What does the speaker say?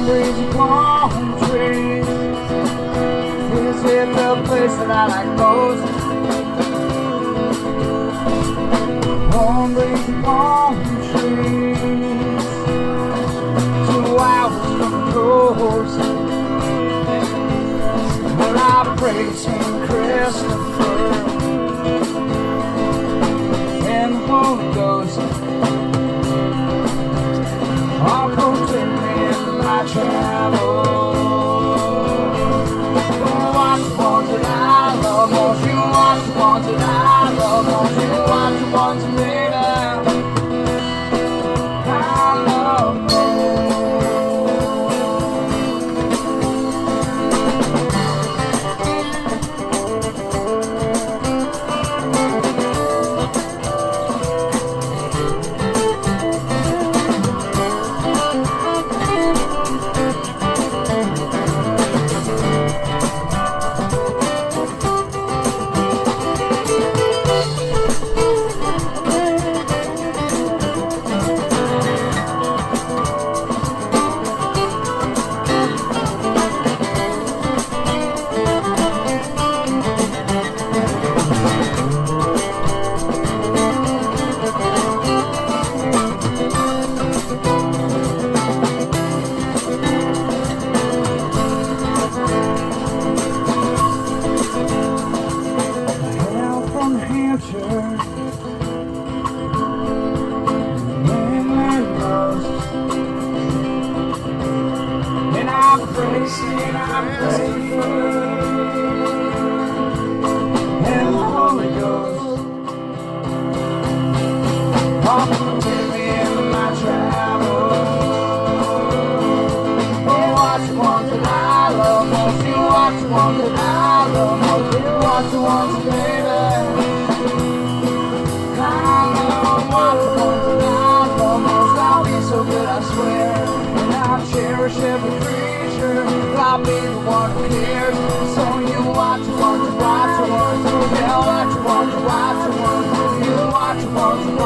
breeze of palm trees. This is the place that I like most. Warm breeze of palm trees. 2 hours from the coast, where I pray to St. Christopher and the Holy Ghost. I'll protect me in my travels. You are the ones that I love most. You are the ones that I love most. You are the ones that made I love most. Hampshire, and I pray, and the Holy Ghost, often take me in my travels. You are the ones that I love most. You are the ones that I love most. You are the ones, baby. So good, I swear, and I'll cherish every creature. I'll be the one who cares. So you watch one to watch one. Yeah, watch one to watch one. You watch one to